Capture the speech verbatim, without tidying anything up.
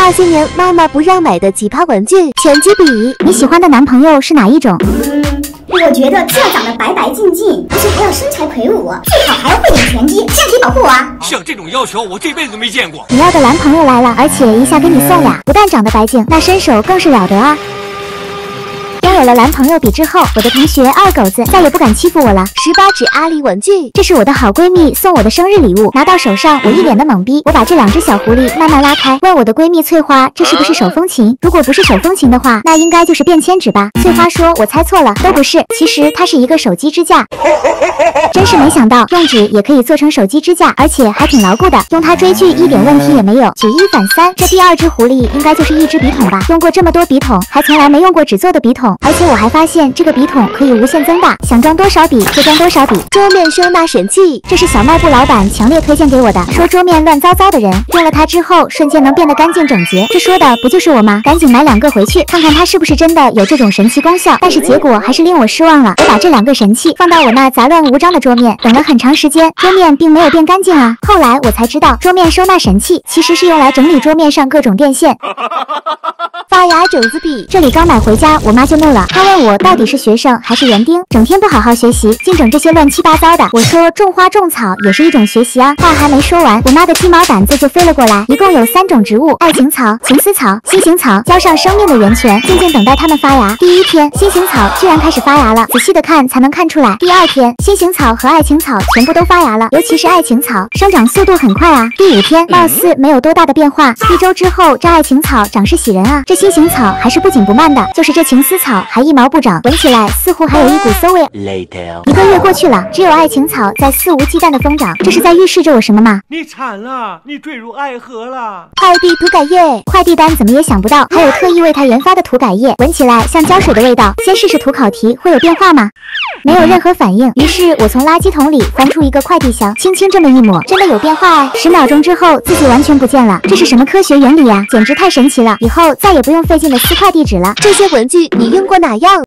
那些年妈妈不让买的奇葩玩具，拳击笔。 你喜欢的男朋友是哪一种？ 我觉得既要长得白白净净，而且还要身材魁梧，最好还要会点拳击，这样可以保护我啊！ 像这种要求，我这辈子都没见过。 你要的男朋友来了，而且一下给你送俩，不但长得白净，那身手更是了得啊！拥有了男朋友笔之后，我的同学二狗子再也不敢欺负我了。 十八指阿狸玩具， 这是我的好闺蜜送我的生日礼物，拿到手上我一脸的懵逼。我把这两只小狐狸慢慢拉开，问我的闺蜜翠花，这是不是手风琴？如果不是手风琴的话，那应该就是便签纸吧？翠花说，我猜错了，都不是，其实它是一个手机支架。真是没想到，用纸也可以做成手机支架，而且还挺牢固的，用它追剧一点问题也没有。举一反三，这第二只狐狸应该就是一支笔筒吧？用过这么多笔筒，还从来没用过纸做的笔筒，而且我还发现这个笔筒可以无限增大，想装多少笔就装多少笔。 桌面收纳神器， 这是小卖部老板强烈推荐给我的，说桌面乱糟糟的人用了它之后，瞬间能变得干净整洁。这说的不就是我吗？赶紧买两个回去，看看它是不是真的有这种神奇功效。但是结果还是令我失望了。我把这两个神器放到我那杂乱无章的桌面，等了很长时间，桌面并没有变干净啊。后来我才知道，桌面收纳神器其实是用来整理桌面上各种电线。 发芽种子笔， 这里刚买回家，我妈就怒了。她问我到底是学生还是园丁，整天不好好学习，净整这些乱七八糟的。我说种花种草也是一种学习啊。话还没说完，我妈的鸡毛掸子就飞了过来。一共有三种植物：爱情草、情丝草、心形草，浇上生命的源泉，静静等待它们发芽。第一天，心形草居然开始发芽了，仔细的看才能看出来。第二天，心形草和爱情草全部都发芽了，尤其是爱情草，生长速度很快啊。第五天，貌似没有多大的变化。一周之后，这爱情草长势喜人啊，这心形草还是不紧不慢的，就是这情丝草还一毛不长，闻起来似乎还有一股馊味。一个月过去了，只有爱情草在肆无忌惮的疯长，这是在预示着我什么吗？ 你惨了，你坠入爱河了。 快递涂改液， 快递单怎么也想不到，还有特意为它研发的涂改液，闻起来像胶水的味道。先试试涂考题，会有变化吗？没有任何反应。于是我从垃圾桶里翻出一个快递箱，轻轻这么一抹，真的有变化哎！十秒钟之后，自己完全不见了。这是什么科学原理呀？简直太神奇了！以后再也不用费劲的撕快递纸了。 这些文具你用过哪样？